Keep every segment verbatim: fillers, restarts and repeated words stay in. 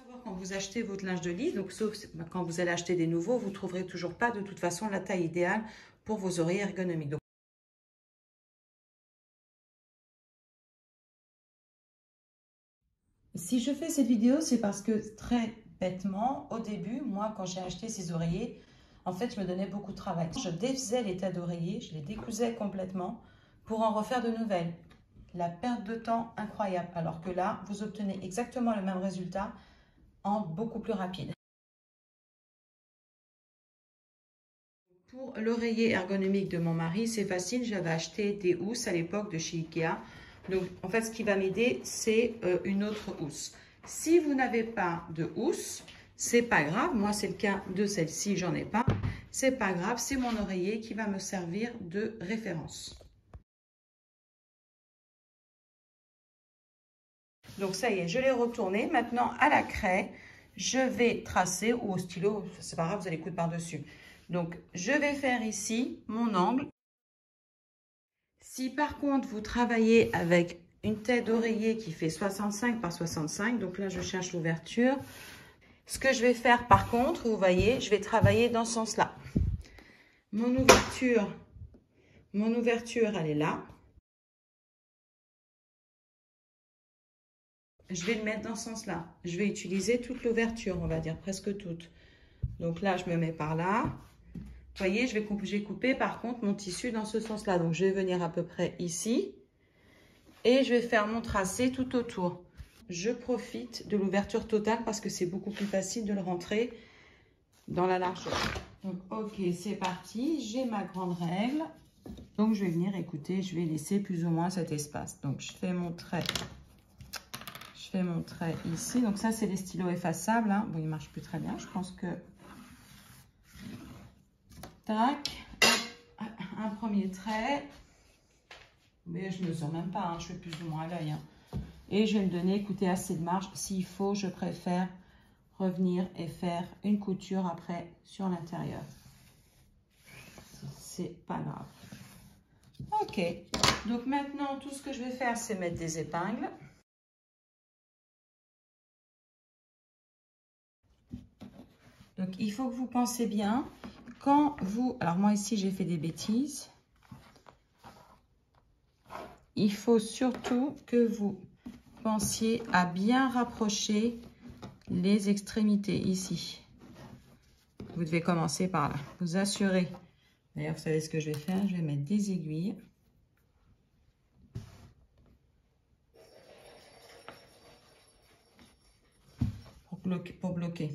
Quand vous achetez votre linge de lit, donc sauf quand vous allez acheter des nouveaux, vous ne trouverez toujours pas de toute façon la taille idéale pour vos oreillers ergonomiques. Donc, si je fais cette vidéo, c'est parce que très bêtement, au début, moi, quand j'ai acheté ces oreillers, en fait, je me donnais beaucoup de travail. Je défaisais les tas d'oreillers, je les décousais complètement pour en refaire de nouvelles. La perte de temps incroyable, alors que là, vous obtenez exactement le même résultat en beaucoup plus rapide. Pour l'oreiller ergonomique de mon mari, c'est facile. J'avais acheté des housses à l'époque de chez Ikea. Donc, en fait, ce qui va m'aider, c'est euh, une autre housse. Si vous n'avez pas de housse, c'est pas grave. Moi, c'est le cas de celle-ci, j'en ai pas. C'est pas grave, c'est mon oreiller qui va me servir de référence. Donc, ça y est, je l'ai retourné. Maintenant, à la craie, je vais tracer, ou au stylo, c'est pas grave, vous allez coudre par-dessus. Donc, je vais faire ici mon angle. Si par contre, vous travaillez avec une tête d'oreiller qui fait soixante-cinq par soixante-cinq, donc là, je cherche l'ouverture. Ce que je vais faire par contre, vous voyez, je vais travailler dans ce sens-là. Mon ouverture, mon ouverture, elle est là. Je vais le mettre dans ce sens-là. Je vais utiliser toute l'ouverture, on va dire presque toute. Donc là, je me mets par là. Vous voyez, je vais couper, j'ai coupé par contre mon tissu dans ce sens-là. Donc, je vais venir à peu près ici. Et je vais faire mon tracé tout autour. Je profite de l'ouverture totale parce que c'est beaucoup plus facile de le rentrer dans la largeur. Donc, ok, c'est parti. J'ai ma grande règle. Donc, je vais venir, écoutez, je vais laisser plus ou moins cet espace. Donc, je fais mon trait. Je fais mon trait ici. Donc, ça, c'est les stylos effaçables. Hein. Bon, il ne marche plus très bien. Je pense que... Tac. Un premier trait. Mais je ne mesure même pas. Hein. Je fais plus ou moins à l'œil. Hein. Et je vais me donner, écoutez, assez de marge. S'il faut, je préfère revenir et faire une couture après sur l'intérieur. C'est pas grave. Ok. Donc maintenant, tout ce que je vais faire, c'est mettre des épingles. Donc, il faut que vous pensez bien. Quand vous... Alors, moi, ici, j'ai fait des bêtises. Il faut surtout que vous pensiez à bien rapprocher les extrémités ici. Vous devez commencer par là. Vous assurez. D'ailleurs, vous savez ce que je vais faire? Je vais mettre des aiguilles. Pour bloquer. Pour bloquer.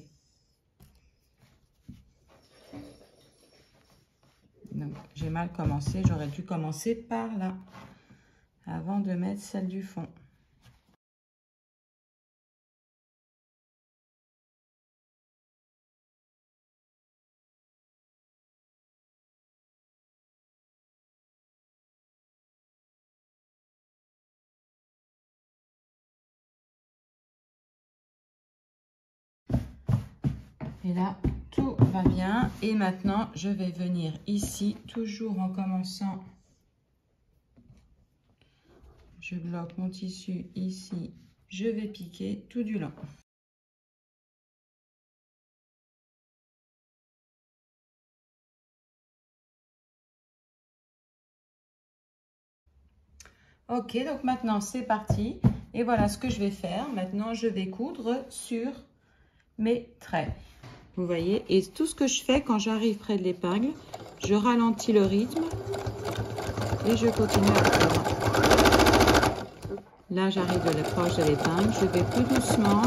Donc, j'ai mal commencé. J'aurais dû commencer par là avant de mettre celle du fond. Et là, tout va bien. Et maintenant, je vais venir ici, toujours en commençant. Je bloque mon tissu ici. Je vais piquer tout du long. Ok, donc maintenant, c'est parti. Et voilà ce que je vais faire. Maintenant, je vais coudre sur mes traits. Vous voyez, et tout ce que je fais quand j'arrive près de l'épingle, je ralentis le rythme et je continue à coudre. Là, j'arrive de l'approche de l'épingle, je vais plus doucement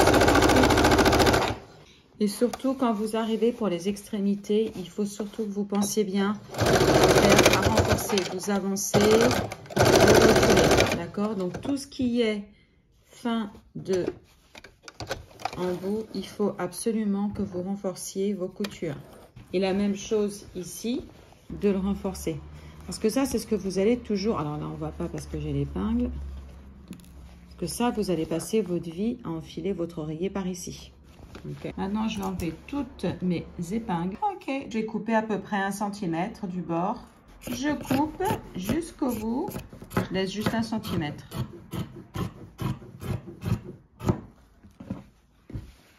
et, et surtout quand vous arrivez pour les extrémités, il faut surtout que vous pensiez bien faire à renforcer, vous avancez, vous reculez, d'accord? Donc tout ce qui est fin de en bout, il faut absolument que vous renforciez vos coutures. Et la même chose ici, de le renforcer. Parce que ça, c'est ce que vous allez toujours... Alors là, on ne voit pas parce que j'ai l'épingle. Parce que ça, vous allez passer votre vie à enfiler votre oreiller par ici. Okay. Maintenant, je vais enlever toutes mes épingles. Ok, je vais couper à peu près un centimètre du bord. Je coupe jusqu'au bout. Je laisse juste un centimètre.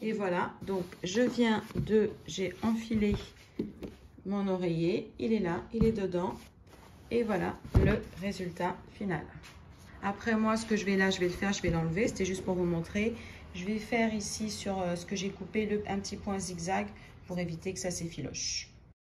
Et voilà, donc je viens de, j'ai enfilé mon oreiller, il est là, il est dedans. Et voilà le résultat final. Après moi, ce que je vais là, je vais le faire, je vais l'enlever. C'était juste pour vous montrer. Je vais faire ici sur euh, ce que j'ai coupé, le, un petit point zigzag pour éviter que ça s'effiloche.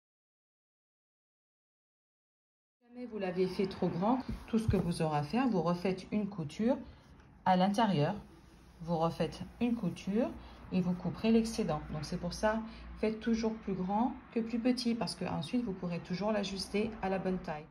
Si jamais vous l'avez fait trop grand, tout ce que vous aurez à faire, vous refaites une couture à l'intérieur. Vous refaites une couture et vous couperez l'excédent. Donc c'est pour ça, faites toujours plus grand que plus petit parce que ensuite vous pourrez toujours l'ajuster à la bonne taille.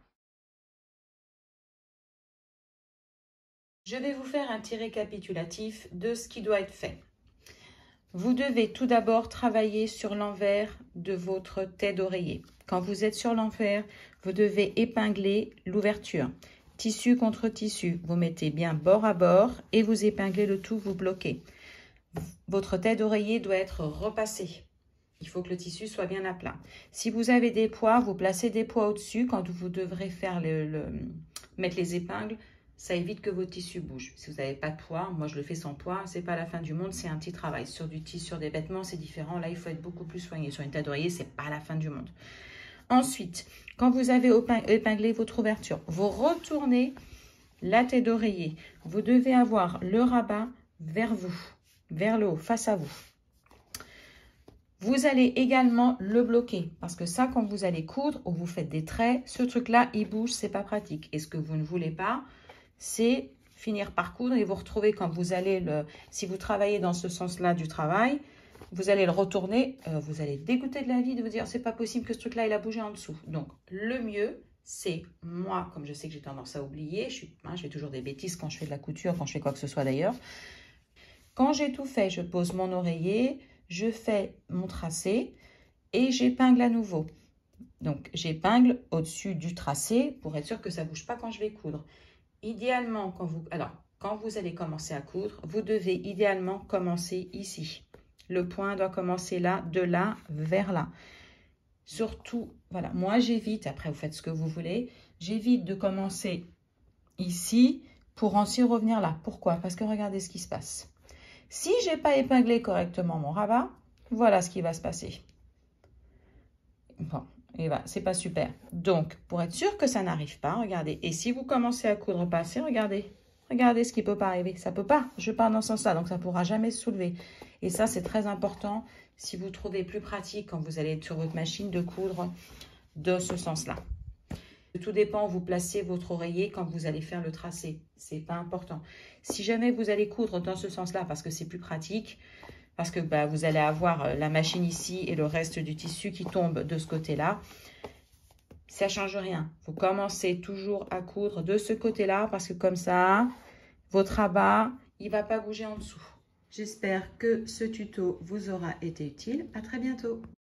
Je vais vous faire un petit récapitulatif de ce qui doit être fait. Vous devez tout d'abord travailler sur l'envers de votre tête d'oreiller. Quand vous êtes sur l'envers, vous devez épingler l'ouverture. Tissu contre tissu, vous mettez bien bord à bord et vous épinglez le tout, vous bloquez. Votre tête d'oreiller doit être repassée. Il faut que le tissu soit bien à plat. Si vous avez des poids, vous placez des poids au-dessus quand vous devrez faire le, le, mettre les épingles. Ça évite que votre tissu bouge. Si vous n'avez pas de poids, moi je le fais sans poids, c'est pas la fin du monde, c'est un petit travail. Sur du tissu, sur des vêtements, c'est différent. Là, il faut être beaucoup plus soigné. Sur une tête d'oreiller, c'est pas la fin du monde. Ensuite, quand vous avez épinglé votre ouverture, vous retournez la tête d'oreiller. Vous devez avoir le rabat vers vous, vers le haut, face à vous. Vous allez également le bloquer parce que ça, quand vous allez coudre ou vous faites des traits, ce truc-là, il bouge, c'est pas pratique. Et ce que vous ne voulez pas, c'est finir par coudre et vous retrouver quand vous allez le... Si vous travaillez dans ce sens-là du travail, vous allez le retourner, euh, vous allez dégoûter de la vie de vous dire c'est pas possible que ce truc-là, il a bougé en dessous. Donc, le mieux, c'est moi, comme je sais que j'ai tendance à oublier, je, suis, hein, je fais toujours des bêtises quand je fais de la couture, quand je fais quoi que ce soit d'ailleurs. Quand j'ai tout fait, je pose mon oreiller, je fais mon tracé et j'épingle à nouveau. Donc, j'épingle au-dessus du tracé pour être sûr que ça ne bouge pas quand je vais coudre. Idéalement, quand vous, alors, quand vous allez commencer à coudre, vous devez idéalement commencer ici. Le point doit commencer là, de là vers là. Surtout, voilà, moi j'évite, après vous faites ce que vous voulez, j'évite de commencer ici pour ensuite revenir là. Pourquoi? Parce que regardez ce qui se passe. Si je n'ai pas épinglé correctement mon rabat, voilà ce qui va se passer. Bon, et voilà, c'est pas super. Donc, pour être sûr que ça n'arrive pas, regardez. Et si vous commencez à coudre pas assez, regardez. Regardez ce qui peut pas arriver. Ça peut pas. Je pars dans ce sens-là, donc ça pourra jamais se soulever. Et ça, c'est très important si vous trouvez plus pratique quand vous allez être sur votre machine de coudre de ce sens-là. Tout dépend où vous placez votre oreiller quand vous allez faire le tracé. C'est pas important. Si jamais vous allez coudre dans ce sens-là, parce que c'est plus pratique, parce que bah, vous allez avoir la machine ici et le reste du tissu qui tombe de ce côté-là, ça ne change rien. Vous commencez toujours à coudre de ce côté-là, parce que comme ça, votre rabat, il ne va pas bouger en dessous. J'espère que ce tuto vous aura été utile. À très bientôt.